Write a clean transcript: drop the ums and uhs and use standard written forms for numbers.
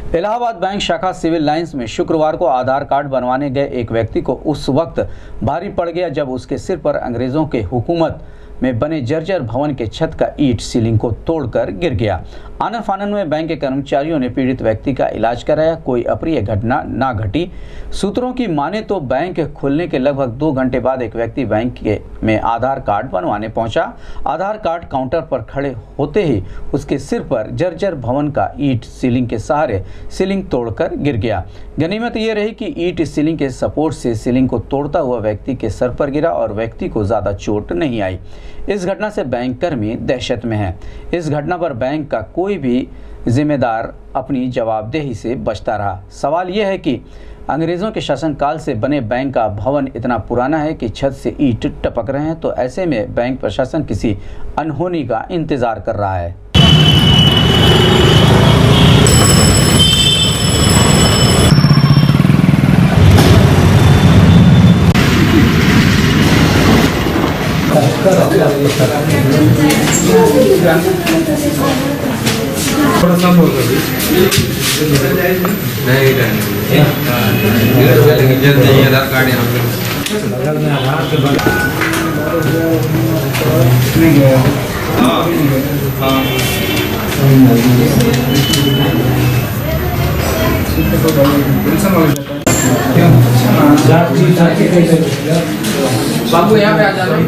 Allahabad bank शाखा civil lines में शुक्रवार को आधार कार्ड बनवाने गए एक व्यक्ति को उस वक्त भारी पड़ गया जब उसके सिर पर अंग्रेजों के हुकूमत में बने जर्जर भवन के छत का ईंट सीलिंग को तोड़कर गिर गया। आनन फानन में बैंक के कर्मचारियों ने पीड़ित व्यक्ति का इलाज कराया। कोई अप्रिय घटना ना घटी। सूत्रों की माने तो बैंक खुलने के लगभग 2 घंटे बाद एक व्यक्ति बैंक में आधार कार्ड बनवाने पहुंचा। आधार कार्ड काउंटर पर खड़े होते ही उसके सिर पर जर्जर भवन का ईंट सीलिंग के सहारे सीलिंग तोड़कर गिर गया। गनीमत ये रही कि ईंट सीलिंग के सपोर्ट से सीलिंग को तोड़ता हुआ व्यक्ति के सर पर गिरा और व्यक्ति को ज्यादा चोट नहीं आई। इस घटना से बैंक कर्मी दहशत में हैं। इस घटना पर बैंक का कोई भी जिम्मेदार अपनी जवाबदेही से बचता रहा। सवाल यह है कि अंग्रेजों के शासनकाल से बने बैंक का भवन इतना पुराना है कि छत से ईंट टपक रहे हैं, तो ऐसे में बैंक प्रशासन किसी अनहोनी का इंतजार कर रहा है। नहीं आधार कार्ड यहाँ बाबू यहाँ पे आ जाना।